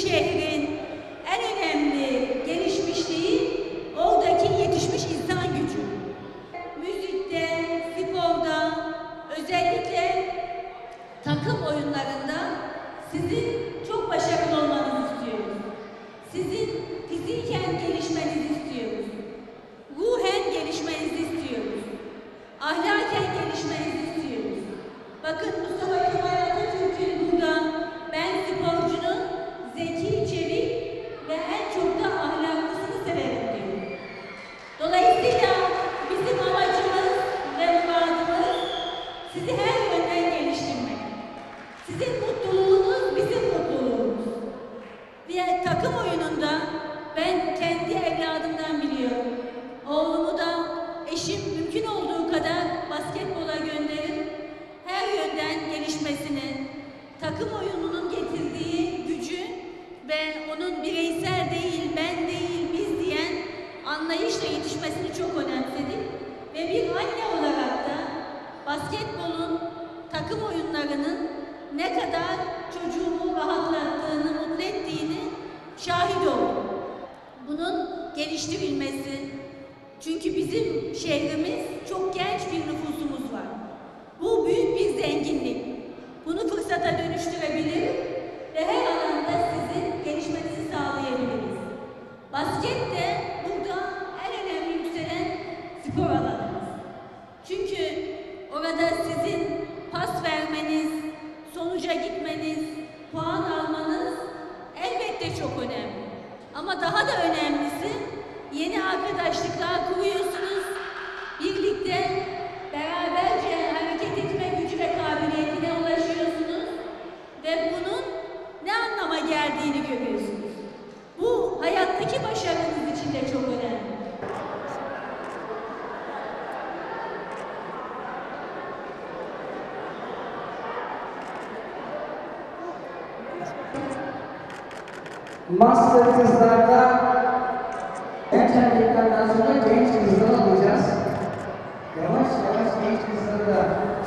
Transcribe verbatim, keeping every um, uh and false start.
şehrin en önemli gelişmişliği oradaki yetişmiş insan gücü. Müzikte, sporda, özellikle takım oyunlarında sizin çok başarılı olmanızı istiyoruz. Sizin fiziken gelişmenizi istiyoruz. Ruhen gelişmenizi istiyoruz. Ahlaken gelişmenizi istiyoruz. Bakın Mustafa Kemal Atatürk'ün burada ben sporcunun zeki, çevik ve en çok da ahlaklısını severim diyor. Dolayısıyla bizim amacımız ve muradımız sizi her yönden geliştirmek. Sizin mutluluğunuz bizim mutluluğumuz. Bir takım oyununda ben kendi evladımdan biliyorum. Oğlumu da eşim mümkün olduğu kadar basketbola gönderip her yönden gelişmesini, takım oyununun getirdiği gücü ve onun bireysel değil, ben değil, biz diyen anlayışla yetişmesini çok önemsedik. Ve bir anne olarak da basketbolun, takım oyunlarının ne kadar çocuğumu rahatlattığını, mutlu ettiğini şahit oldum. Bunun geliştirilmesi, çünkü bizim şehrimiz çok genç bir nüfusumuz var. Bu büyük bir zenginlik. Bunu fırsata dönüştürebilir ve her alanda sizin gelişmenizi sağlayabiliriz. Basket de burada en önemli yükselen spor alanımız. Çünkü orada sizin pas vermeniz, sonuca gitmeniz, puan almanız elbette çok önemli. Ama daha da önemlisi yeni arkadaşlıklar kuruyorsunuz. Birlikte beraberce hareket etme gücü ve kabiliyetine ulaşıyorsunuz. Ve bunun ne anlama geldiğini görüyorsunuz. Bu hayattaki başarınız için de çok önemli. Master kızlarda genç erkeklerden sonra genç kızları alacağız. Yavaş yavaş genç kızları da